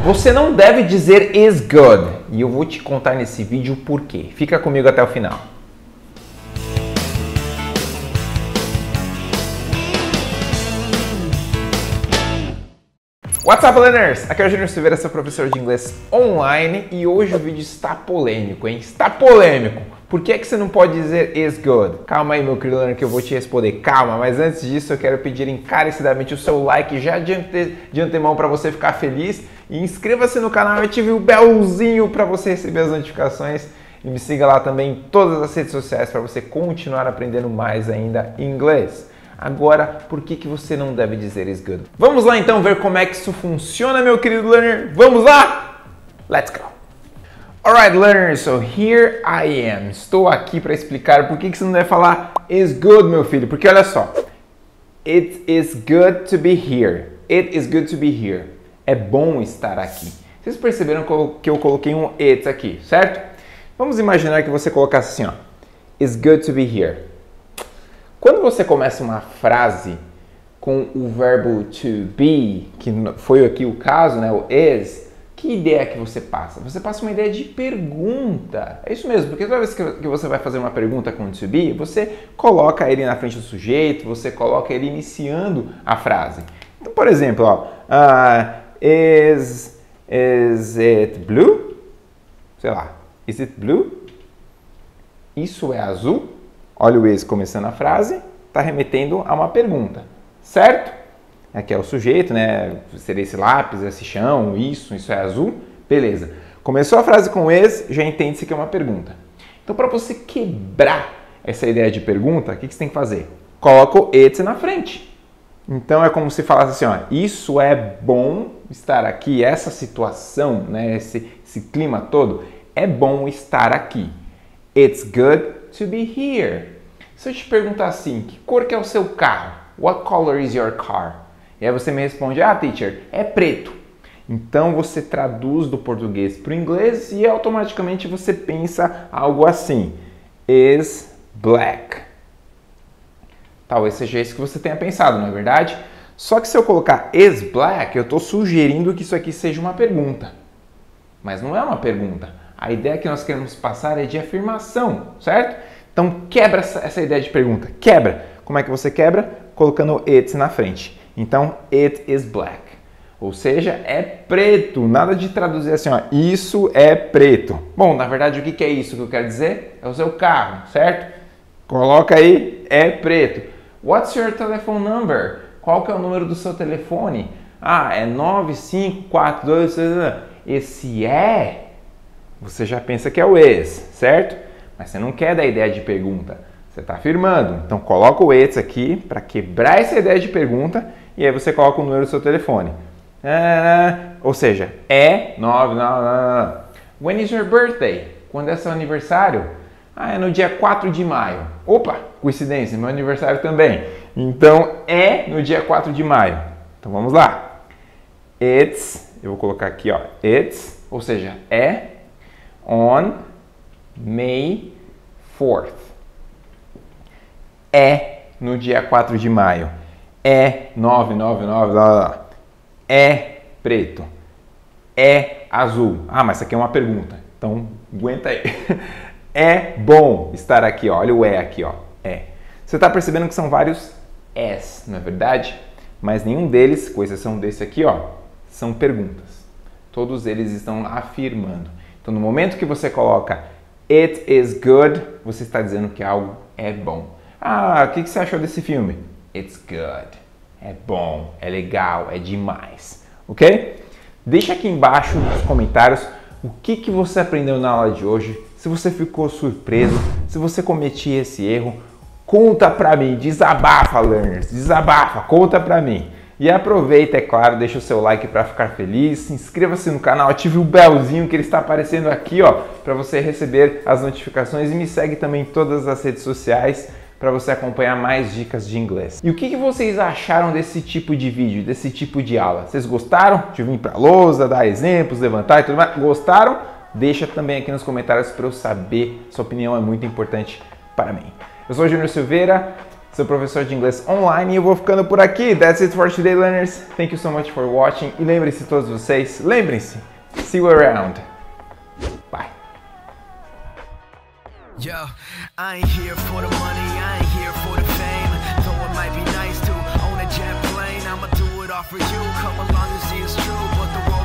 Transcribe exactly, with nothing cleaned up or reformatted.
Você não deve dizer is good. E eu vou te contar nesse vídeo o porquê. Fica comigo até o final. What's up, learners? Aqui é o Júnior Silveira, seu professor de inglês online, e hoje o vídeo está polêmico, hein? Está polêmico! Por que é que você não pode dizer is good? Calma aí, meu querido learner, que eu vou te responder. Calma, mas antes disso eu quero pedir encarecidamente o seu like já de, ante... de antemão para você ficar feliz, e inscreva-se no canal e ative o belzinho para você receber as notificações, e me siga lá também em todas as redes sociais para você continuar aprendendo mais ainda inglês. Agora, por que que você não deve dizer is good? Vamos lá então ver como é que isso funciona, meu querido learner. Vamos lá? Let's go! Alright, learners, so here I am. Estou aqui para explicar por que que você não deve falar is good, meu filho. Porque olha só, it is good to be here. It is good to be here. É bom estar aqui. Vocês perceberam que eu coloquei um it aqui, certo? Vamos imaginar que você colocasse assim, ó, is good to be here. Quando você começa uma frase com o verbo to be, que foi aqui o caso, né, o is, que ideia que você passa? Você passa uma ideia de pergunta. É isso mesmo, porque toda vez que você vai fazer uma pergunta com to be, você coloca ele na frente do sujeito, você coloca ele iniciando a frase. Então, por exemplo, ó, uh, is, is it blue? Sei lá, is it blue? Isso é azul? Olha o is começando a frase, está remetendo a uma pergunta, certo? Aqui é o sujeito, né? Seria esse lápis, esse chão, isso, isso é azul, beleza. Começou a frase com is, já entende-se que é uma pergunta. Então, para você quebrar essa ideia de pergunta, o que você tem que fazer? Coloca o it na frente. Então, é como se falasse assim, ó, isso é bom estar aqui, essa situação, né? Esse, esse clima todo, é bom estar aqui. It's good to be here. Se eu te perguntar assim, que cor que é o seu carro? What color is your car? E aí você me responde, ah, teacher, é preto. Então você traduz do português para o inglês e automaticamente você pensa algo assim, is black. Talvez seja isso que você tenha pensado, não é verdade? Só que se eu colocar is black, eu estou sugerindo que isso aqui seja uma pergunta. Mas não é uma pergunta. A ideia que nós queremos passar é de afirmação, certo? Então quebra essa, essa ideia de pergunta. Quebra. Como é que você quebra? Colocando it na frente. Então, it is black. Ou seja, é preto. Nada de traduzir assim, ó, isso é preto. Bom, na verdade, o que é isso que eu quero dizer? É o seu carro, certo? Coloca aí, é preto. What's your telephone number? Qual que é o número do seu telefone? Ah, é nove cinco quatro dois... Esse é... Você já pensa que é o is, certo? Mas você não quer dar ideia de pergunta. Você está afirmando. Então, coloca o it aqui para quebrar essa ideia de pergunta e aí você coloca o número do seu telefone. Ah, ou seja, é nove nove nove. When is your birthday? Quando é seu aniversário? Ah, é no dia quatro de maio. Opa, coincidência, meu aniversário também. Então, é no dia quatro de maio. Então, vamos lá. It's, eu vou colocar aqui, ó, it's, ou seja, é on May fourth. É no dia quatro de maio. É nove nove nove, lá, lá. É preto. É azul. Ah, mas isso aqui é uma pergunta. Então, aguenta aí. É bom estar aqui, ó. Olha o é aqui, ó. É. Você está percebendo que são vários es, não é verdade? Mas nenhum deles, com exceção desse aqui, ó, são perguntas. Todos eles estão afirmando. Então, no momento que você coloca it is good, você está dizendo que algo é bom. Ah, o que você achou desse filme? It's good. É bom, é legal, é demais. Ok? Deixa aqui embaixo nos comentários o que, que você aprendeu na aula de hoje. Se você ficou surpreso, se você cometia esse erro, conta pra mim. Desabafa, learners. Desabafa, conta pra mim. E aproveita, é claro, deixa o seu like para ficar feliz, inscreva-se no canal, ative o belzinho que ele está aparecendo aqui, ó, para você receber as notificações e me segue também em todas as redes sociais para você acompanhar mais dicas de inglês. E o que, que vocês acharam desse tipo de vídeo, desse tipo de aula? Vocês gostaram de vir para a lousa, dar exemplos, levantar e tudo mais? Gostaram? Deixa também aqui nos comentários para eu saber, sua opinião é muito importante para mim. Eu sou o Júnior Silveira. seu professor de inglês online, e eu vou ficando por aqui. That's it for today, learners. Thank you so much for watching. E lembrem-se todos vocês, lembrem-se, see you around. Bye. Yo, I ain't here for the money, I ain't here for the fame. Though it might be nice to own a jet plane, I'ma do it all for you. Come along and see it's true, but the road